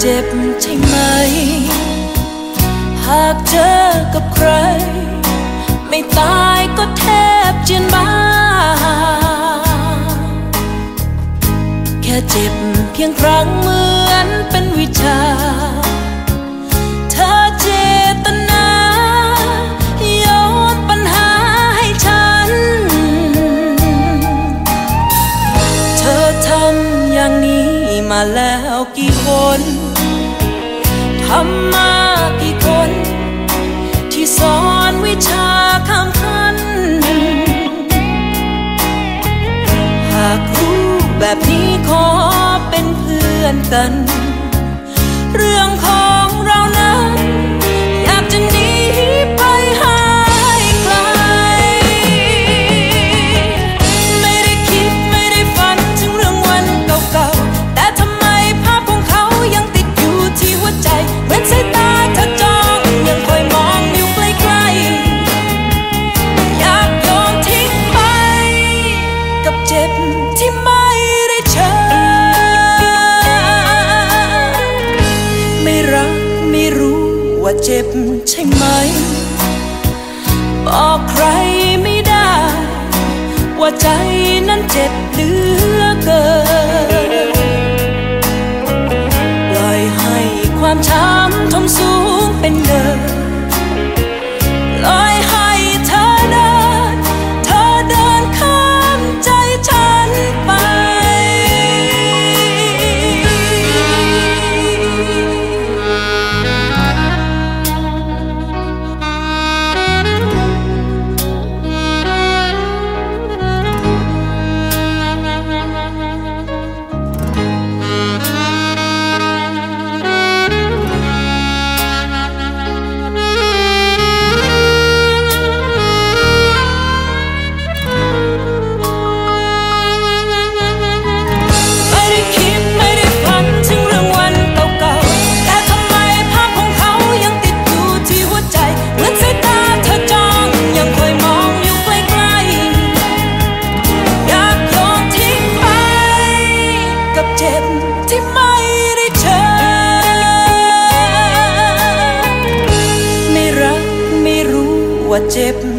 เจ็บใช่ไหมหากเจอกับใครไม่ตายก็แทบเจียนบ้าแค่เจ็บเพียงครั้งเหมือนเป็นวิชาเธอเจตนาโยนปัญหาให้ฉันเธอทำอย่างนี้มาแล้วกี่คนทำมากี่คนที่สอนวิชาข้ามขั้นหากรู้แบบนี้ขอเป็นเพื่อนกันเรื่องของเรานั้นอยากจะหนีไปให้ไกลไม่ได้คิดไม่ได้ฝันถึงเรื่องวันเก่าๆแต่ทำไมภาพของเขายังติดอยู่ที่หัวใจเหมือนสายตาเธอจ้องยังคอยมองอยู่ใกล้ๆอยากยอมทิ้งไปกับเจ็บที่ไม่ได้เชิญไม่รักไม่รู้ว่าเจ็บใช่ไหมบอกใครไม่ได้ว่าใจนั้นเจ็บเหลือเกินปล่อยให้ความช้ำทมสูงเป็นเดินปล่อยให้เธอเดินข้ามใจฉันไปว่าเจ็บ